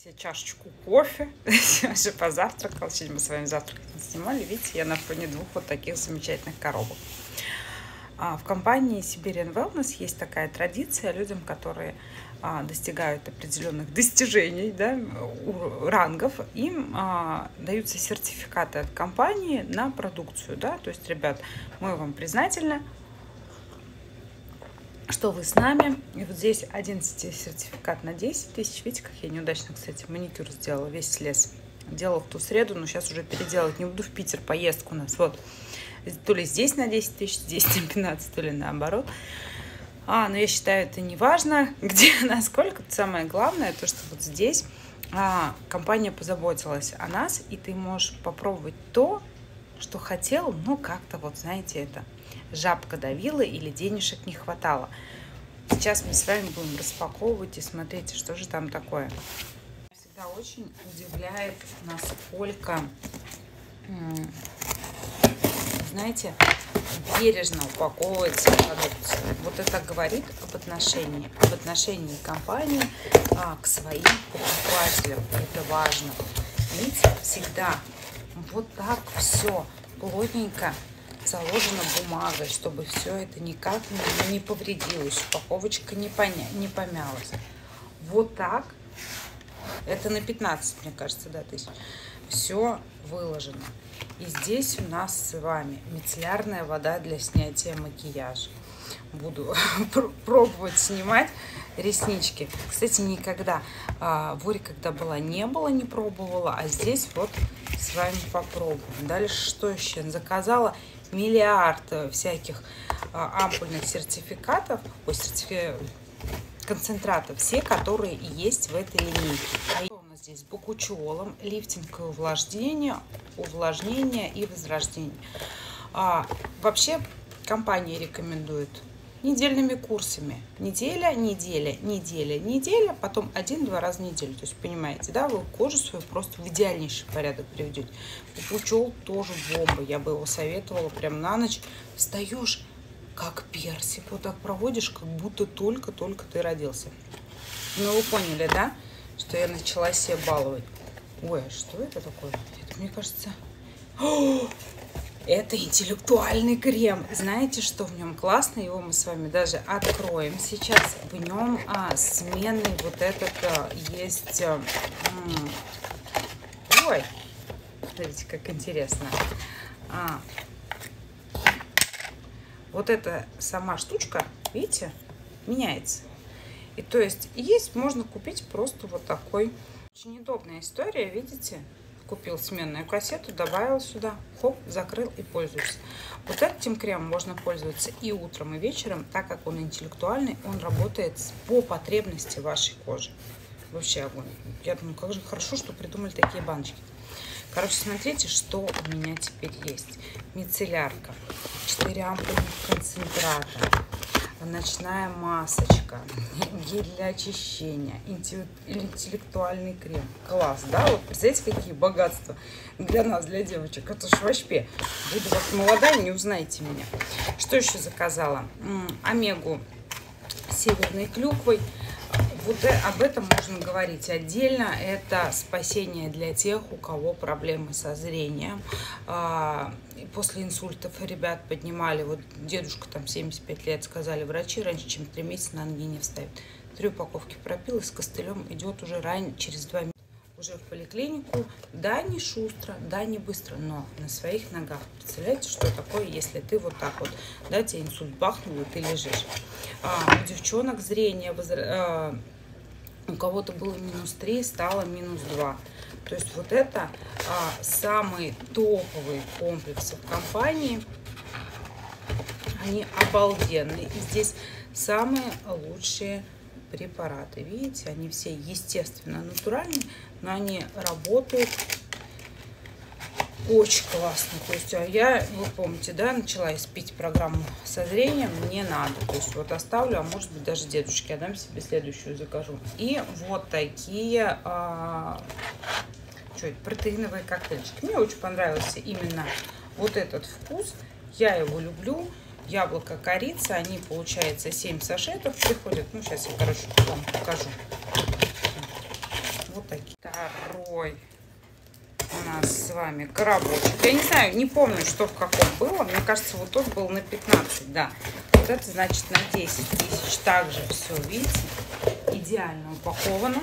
себе чашечку кофе. Я уже позавтракала. Сегодня мы с вами завтрак не снимали. Видите, я на фоне двух вот таких замечательных коробок. В компании Siberian Wellness есть такая традиция людям, которые достигают определенных достижений, да, рангов, им даются сертификаты от компании на продукцию. Да? То есть, ребят, мы вам признательны, что вы с нами. И вот здесь 11 сертификат на 10 тысяч. Видите, как я неудачно, кстати, маникюр сделала, весь слез. Делала в ту среду, но сейчас уже переделать не буду. В Питер поездку у нас. Вот. То ли здесь на 10 тысяч, здесь на 15, то ли наоборот. Но я считаю, это не важно, где, насколько. Самое главное, то, что вот здесь компания позаботилась о нас, и ты можешь попробовать то, что хотел, но как-то вот, знаете, это жабка давила или денежек не хватало. Сейчас мы с вами будем распаковывать и смотрите, что же там такое. Всегда очень удивляет, насколько, знаете, бережно упаковывается продукция. Вот это говорит об отношении компании к своим покупателям. Это важно. Видите, всегда вот так все плотненько заложено бумагой, чтобы все это никак не повредилось, упаковочка не помялась. Вот так. Это на 15, мне кажется, да, тысяч. Все выложено. И здесь у нас с вами мицеллярная вода для снятия макияжа. Буду пробовать снимать реснички. Кстати, никогда в Оре, когда была, не пробовала, а здесь вот с вами попробуем. Дальше что еще? Заказала миллиард всяких ампульных сертификатов, концентратов, все, которые есть в этой линейке. А у нас здесь с бокучиолом, лифтинг и увлажнение и возрождение. Вообще компания рекомендует недельными курсами. Неделя, потом 1-2 раза в неделю. То есть, понимаете, да, вы кожу свою просто в идеальнейший порядок приведете. Бокучиол тоже бомба. Я бы его советовала прям на ночь. Встаешь как персик. Вот так проводишь, как будто только-только ты родился. Ну, вы поняли, да, что я начала себя баловать. Ой, а что это такое? Это, мне кажется... Это интеллектуальный крем. Знаете, что в нем классно? Его мы с вами даже откроем сейчас. В нем сменный вот этот есть... Ой, смотрите, как интересно. Вот эта сама штучка, видите, меняется. И то есть можно купить просто вот такой. Очень удобная история, видите? Купил сменную кассету, добавил сюда, хоп, закрыл и пользуешься. Вот этим кремом можно пользоваться и утром, и вечером, так как он интеллектуальный, он работает по потребности вашей кожи. Вообще огонь. Я думаю, как же хорошо, что придумали такие баночки. Короче, смотрите, что у меня теперь есть. Мицеллярка, 4 ампульных концентрата, ночная масочка, гель для очищения, интеллектуальный крем. Класс, да? Вот представляете, какие богатства для нас, для девочек. Это ж вообще. Буду как молодая, не узнаете меня. Что еще заказала? Омегу с северной клюквой. Вот об этом можно говорить отдельно. Это спасение для тех, у кого проблемы со зрением. После инсультов ребят поднимали, вот дедушка там 75 лет, сказали врачи, раньше, чем 3 месяца на ноги не вставит. 3 упаковки пропил и с костылем идет уже через 2 месяца. Уже в поликлинику. Да, не шустро, да, не быстро, но на своих ногах. Представляете, что такое, если ты вот так вот, да, тебе инсульт бахнул, и ты лежишь. У девчонок зрение, у кого-то было -3, стало -2. То есть вот это самые топовые комплексы в компании. Они обалденные. И здесь самые лучшие препараты. Видите, они все естественно натуральные, но они работают очень классно. То есть вы помните, да, начала испить программу со зрением, мне надо. То есть вот оставлю, а может быть даже дедушке отдам, себе следующую закажу. И вот такие протеиновые коктейльчики. Мне очень понравился именно вот этот вкус. Я его люблю. Яблоко, корица, они, получается, 7 сашетов приходят. Ну, сейчас я, короче, вам покажу. Вот такие. Второй у нас с вами коробочек. Я не знаю, не помню, что в каком было. Мне кажется, вот тот был на 15, да. Вот это значит на 10 тысяч. Также все, видите, идеально упаковано.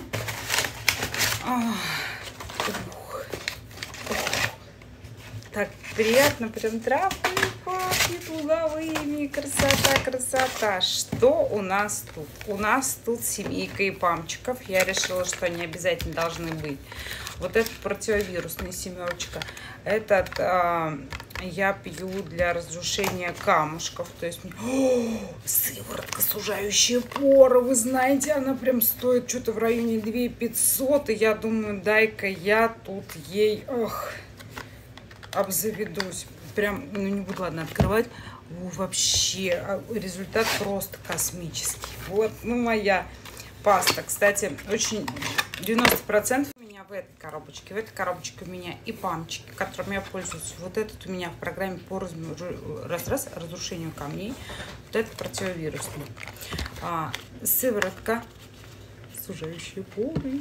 Так приятно, прям травками пахнет, луговыми. Красота, красота. Что у нас тут? У нас тут семейка ипамчиков. Я решила, что они обязательно должны быть. Вот этот противовирусный, семерочка. Этот я пью для разрушения камушков. То есть сыворотка, сужающая поры. Вы знаете, она прям стоит что-то в районе 2500. И я думаю, дай-ка я тут ей обзаведусь. Прям, ну не буду, ладно, открывать. Вообще, результат просто космический. Вот, ну моя паста. Кстати, очень 90% у меня в этой коробочке. В этой коробочке у меня и памчики, которыми я пользуюсь. Вот этот у меня в программе по разрушению камней. Вот этот противовирусный. Сыворотка, сужающие поры.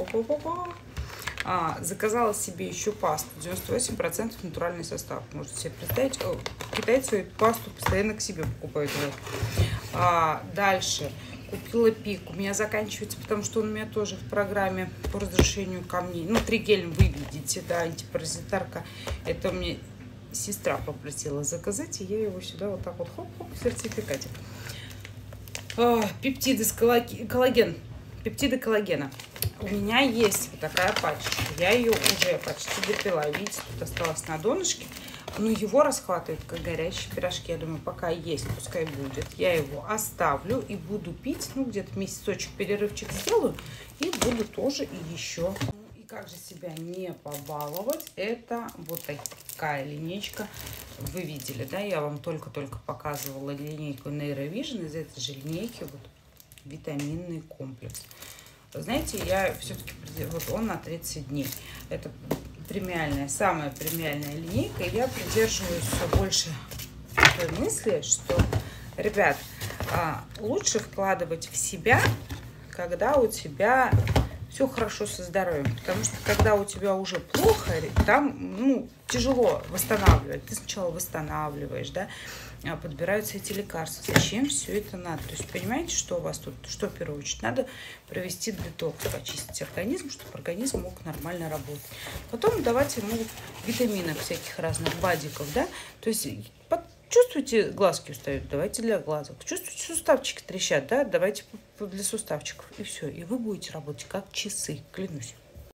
Заказала себе еще пасту. 98% натуральный состав. Можете себе представить. Китайцы эту пасту постоянно к себе покупают. Дальше купила пик. У меня заканчивается, потому что он у меня тоже в программе по разрушению камней. Ну, тригель вы видите, да, антипаразитарка. Это у меня сестра попросила заказать, и я его сюда вот так вот хоп-хоп в сертификате. Пептиды с коллаген. Пептиды коллагена. У меня есть вот такая пачка. Я ее уже почти допила. Видите, тут осталось на донышке. Но его расхватывает, как горячие пирожки. Я думаю, пока есть, пускай будет. Я его оставлю и буду пить. Ну, где-то месяцочек перерывчик сделаю. И буду тоже и еще. И как же себя не побаловать? Это вот такая линейка. Вы видели, да? Я вам только-только показывала линейку Neurovision. Из этой же линейки вот витаминный комплекс. Знаете, я все-таки, вот он на 30 дней. Это премиальная, самая премиальная линейка. И я придерживаюсь все больше той мысли, что, ребят, лучше вкладывать в себя, когда у тебя все хорошо со здоровьем. Потому что, когда у тебя уже плохо, там, ну, тяжело восстанавливать. Ты сначала восстанавливаешь, да, подбираются эти лекарства. Зачем все это надо? То есть, понимаете, что у вас тут, что в первую очередь? Надо провести детокс, почистить организм, чтобы организм мог нормально работать. Потом давать ему витаминов всяких разных, бадиков, да. То есть, чувствуете, глазки устают, давайте для глазок. Чувствуете, суставчики трещат, да, давайте для суставчиков. И все. И вы будете работать как часы, клянусь.